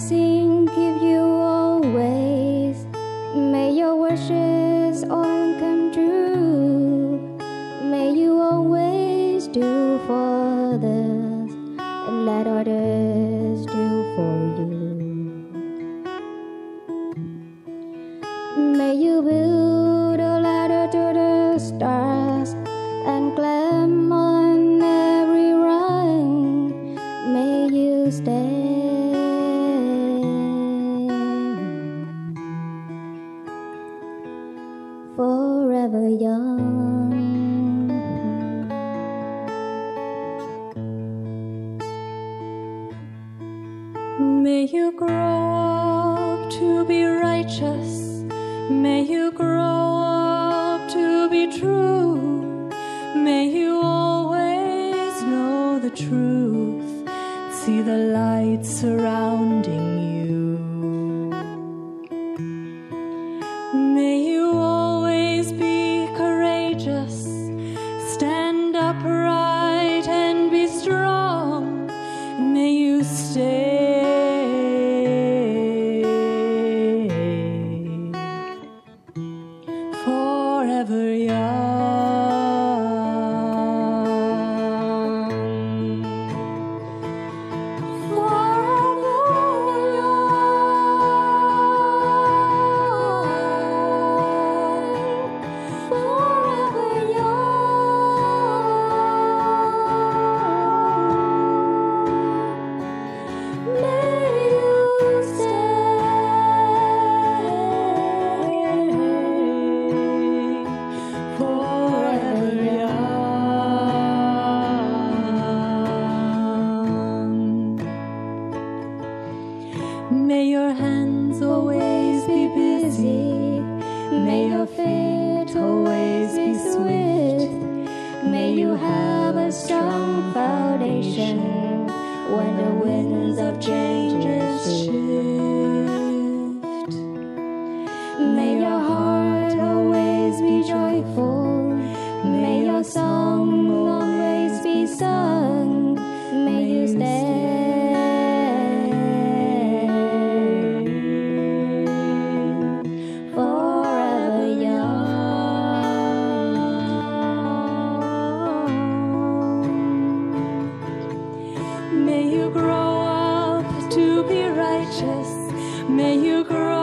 blessing give you always. May your wishes all come true. May you always do for others and let others do for you. May you build a ladder to the stars and climb on every rung. May you stay forever young. May you grow up to be righteous. May you grow up to be true. May you always know the truth. See the light surrounding you. May you always be courageous. Stand upright and be strong. May you stay forever young. May your hands always be busy. May your feet always be swift. May you have a strong foundation when the winds of changes shift. May your heart always be joyful. May your song always be sung. May you stay May you grow up to be righteous. May you grow